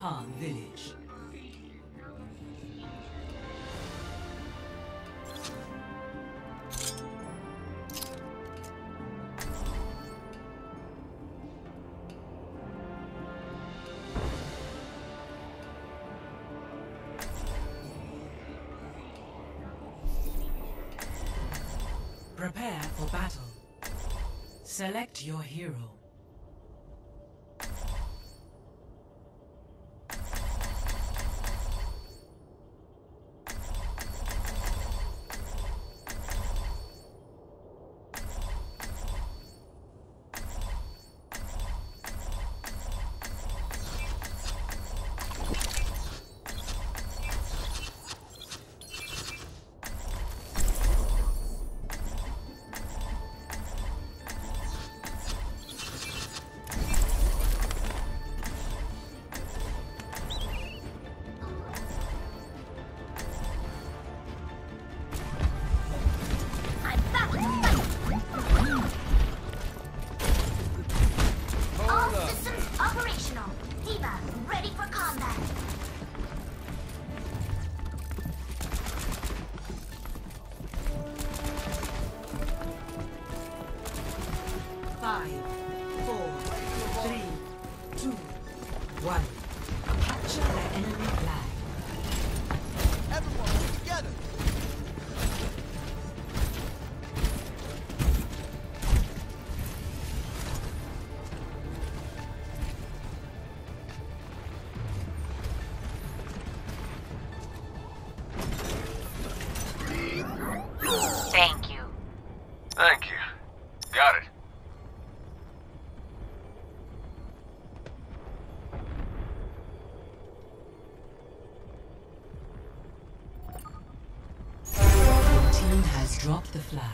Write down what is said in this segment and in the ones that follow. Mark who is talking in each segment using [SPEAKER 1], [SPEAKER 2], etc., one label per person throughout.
[SPEAKER 1] Our village. Prepare for battle. Select your hero.
[SPEAKER 2] Thank you. Got it.
[SPEAKER 1] Your team has dropped the flag.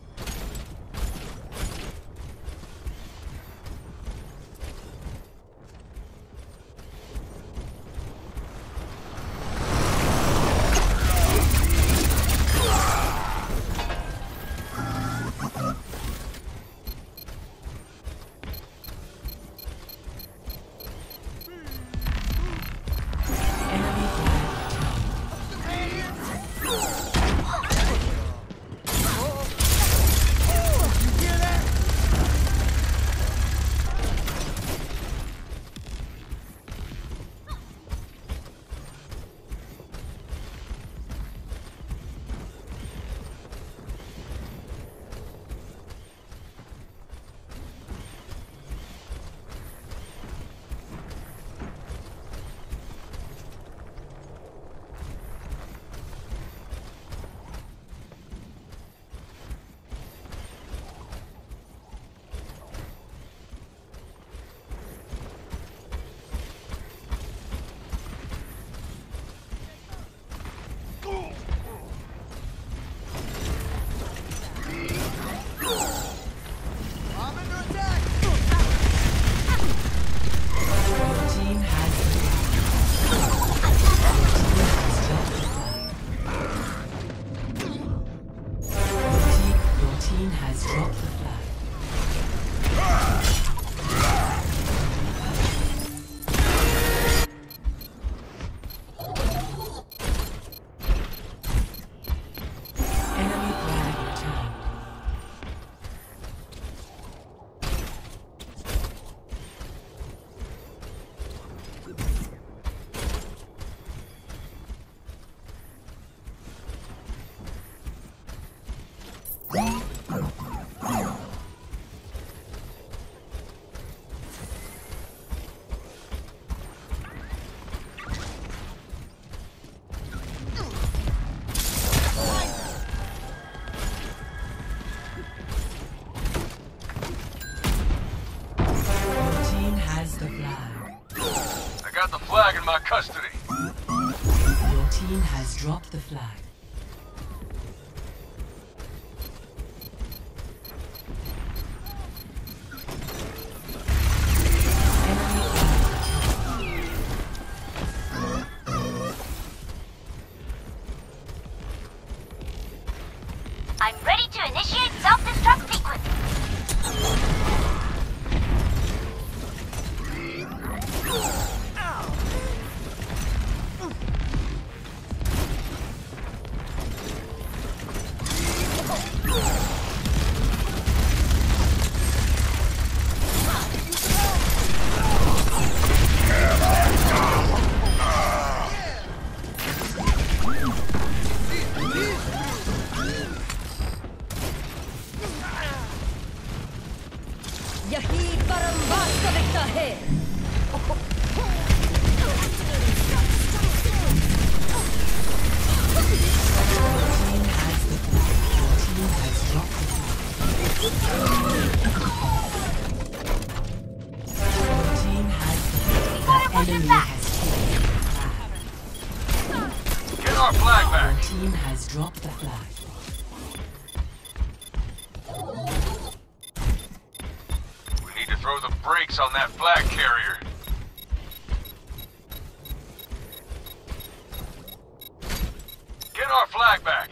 [SPEAKER 2] Flag in my custody.
[SPEAKER 1] Your team has dropped the flag.
[SPEAKER 3] I'm ready to initiate self-destruct sequence.
[SPEAKER 1] team has dropped the flag.
[SPEAKER 2] We need to throw the brakes on that flag carrier. Get our flag back.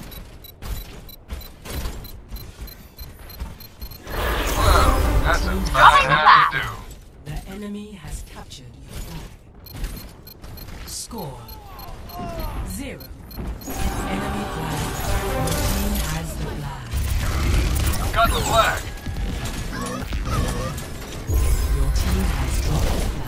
[SPEAKER 2] Well, that's about half to do.
[SPEAKER 1] The enemy has captured the flag. Score 0. Enemy flag. Your team has the flag.
[SPEAKER 2] I've got the flag.
[SPEAKER 1] Your team has dropped the flag.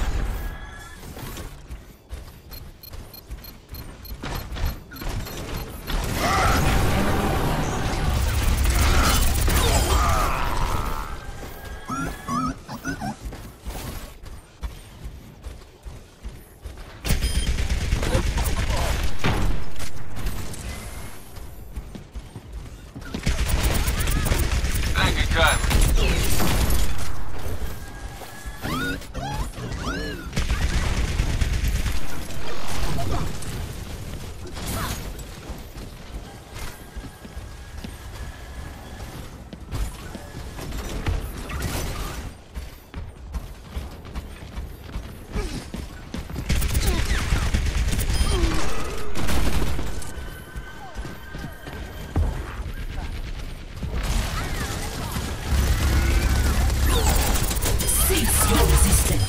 [SPEAKER 2] Thank you kindly.
[SPEAKER 1] Cease your resistance.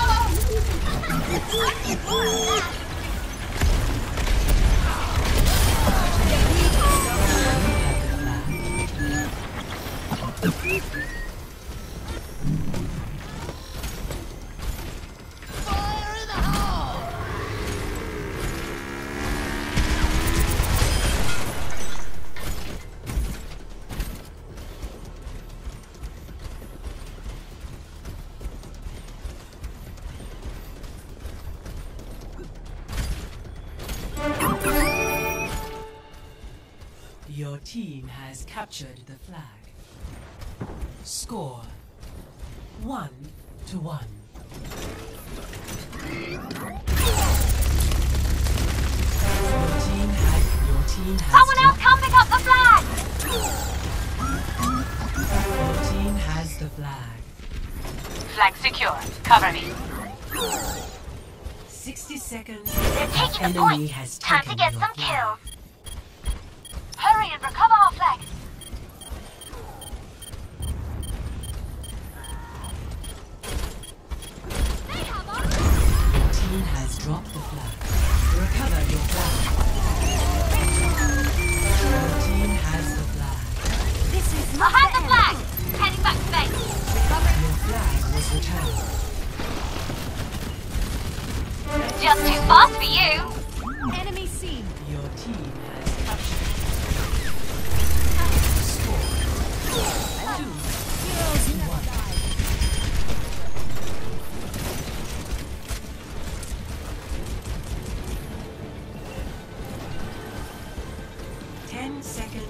[SPEAKER 1] Your team has captured the flag. Score 1-1. Your team has
[SPEAKER 3] Someone else come pick up the flag!
[SPEAKER 1] Your team has the flag.
[SPEAKER 3] Flag secure. Cover me.
[SPEAKER 1] 60 seconds.
[SPEAKER 3] They're taking the
[SPEAKER 1] Enemy
[SPEAKER 3] point.
[SPEAKER 1] has
[SPEAKER 3] Time to
[SPEAKER 1] taken
[SPEAKER 3] get
[SPEAKER 1] your
[SPEAKER 3] some
[SPEAKER 1] flag.
[SPEAKER 3] kills. Hurry and recover our flag.
[SPEAKER 1] Your team has dropped the flag. Recover your flag. Your team has the flag.
[SPEAKER 3] This is behind the flag. Heading back to base.
[SPEAKER 1] Your flag was returned.
[SPEAKER 3] Just too fast for you.
[SPEAKER 4] Enemy seen.
[SPEAKER 1] Your team has captured. Score 2-1. 10 seconds